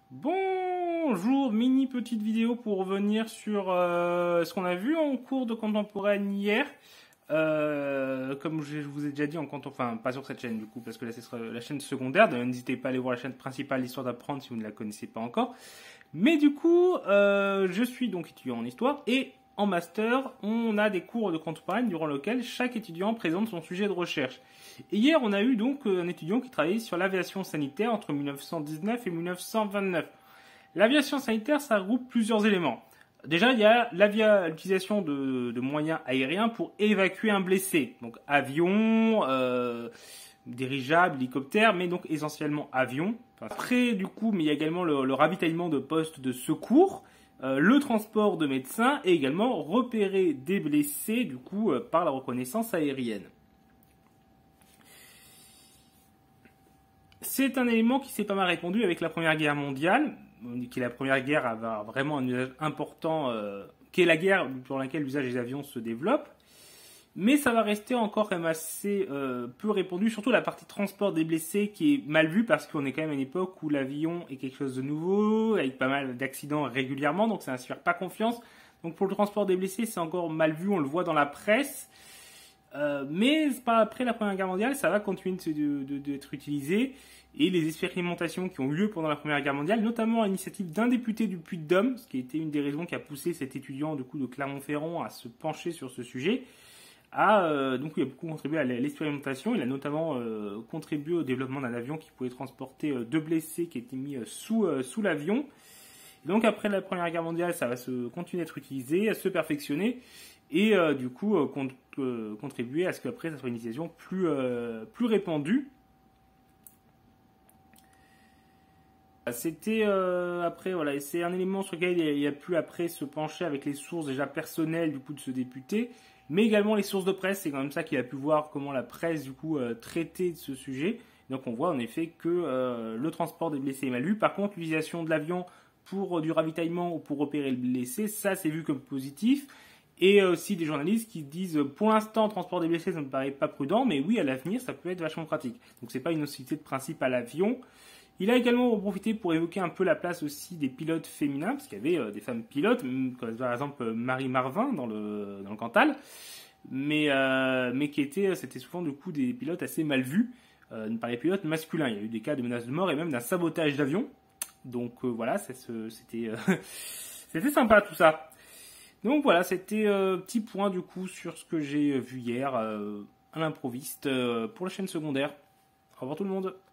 Bonjour, mini petite vidéo pour revenir sur ce qu'on a vu en cours de contemporaine hier. Comme je vous ai déjà dit, enfin pas sur cette chaîne du coup, parce que là ce sera la chaîne secondaire. N'hésitez pas à aller voir la chaîne principale Histoire d'apprendre si vous ne la connaissez pas encore. Mais du coup, je suis donc étudiant en histoire et en master, on a des cours de contemporaine durant lesquels chaque étudiant présente son sujet de recherche. Et hier, on a eu donc un étudiant qui travaillait sur l'aviation sanitaire entre 1919 et 1929. L'aviation sanitaire, ça regroupe plusieurs éléments. Déjà, il y a l'utilisation de moyens aériens pour évacuer un blessé. Donc avion, dirigeable, hélicoptère, mais donc essentiellement avion. Après, du coup, mais il y a également le ravitaillement de postes de secours, le transport de médecins et également repérer des blessés, du coup, par la reconnaissance aérienne. C'est un élément qui s'est pas mal répandu avec la Première Guerre mondiale, qui est la première guerre à avoir vraiment un usage important, qui est la guerre pour laquelle l'usage des avions se développe. Mais ça va rester encore quand même assez peu répandu, surtout la partie transport des blessés qui est mal vue parce qu'on est quand même à une époque où l'avion est quelque chose de nouveau, avec pas mal d'accidents régulièrement, donc ça n'inspire pas confiance. Donc pour le transport des blessés, c'est encore mal vu, on le voit dans la presse. Mais après la Première Guerre mondiale, ça va continuer d'être utilisé. Et les expérimentations qui ont eu lieu pendant la Première Guerre mondiale, notamment à l'initiative d'un député du Puy-de-Dôme, ce qui a été une des raisons qui a poussé cet étudiant du coup de Clermont-Ferrand à se pencher sur ce sujet, donc il a beaucoup contribué à l'expérimentation. Il a notamment contribué au développement d'un avion qui pouvait transporter deux blessés qui étaient mis sous l'avion. Et donc après la Première Guerre mondiale, ça va se continuer à être utilisé, à se perfectionner et du coup contribuer à ce qu'après ça soit une utilisation plus répandue. C'était après voilà, c'est un élément sur lequel il a pu après se pencher avec les sources déjà personnelles du coup de ce député, mais également les sources de presse. C'est quand même ça qu'il a pu voir comment la presse du coup traitait de ce sujet. Donc on voit en effet que le transport des blessés est mal vu. Par contre, l'utilisation de l'avion pour du ravitaillement ou pour repérer le blessé, ça c'est vu comme positif. Et aussi des journalistes qui disent pour l'instant transport des blessés ça ne me paraît pas prudent, mais oui à l'avenir ça peut être vachement pratique. Donc c'est pas une hostilité de principe à l'avion. Il a également profité pour évoquer un peu la place aussi des pilotes féminins, parce qu'il y avait des femmes pilotes, comme par exemple Marie Marvin dans le Cantal, mais c'était souvent du coup des pilotes assez mal vus par les pilotes masculins. Il y a eu des cas de menaces de mort et même d'un sabotage d'avion. Donc voilà, c'était c'était sympa tout ça. Donc voilà, c'était petit point du coup sur ce que j'ai vu hier à l'improviste pour la chaîne secondaire. Au revoir tout le monde.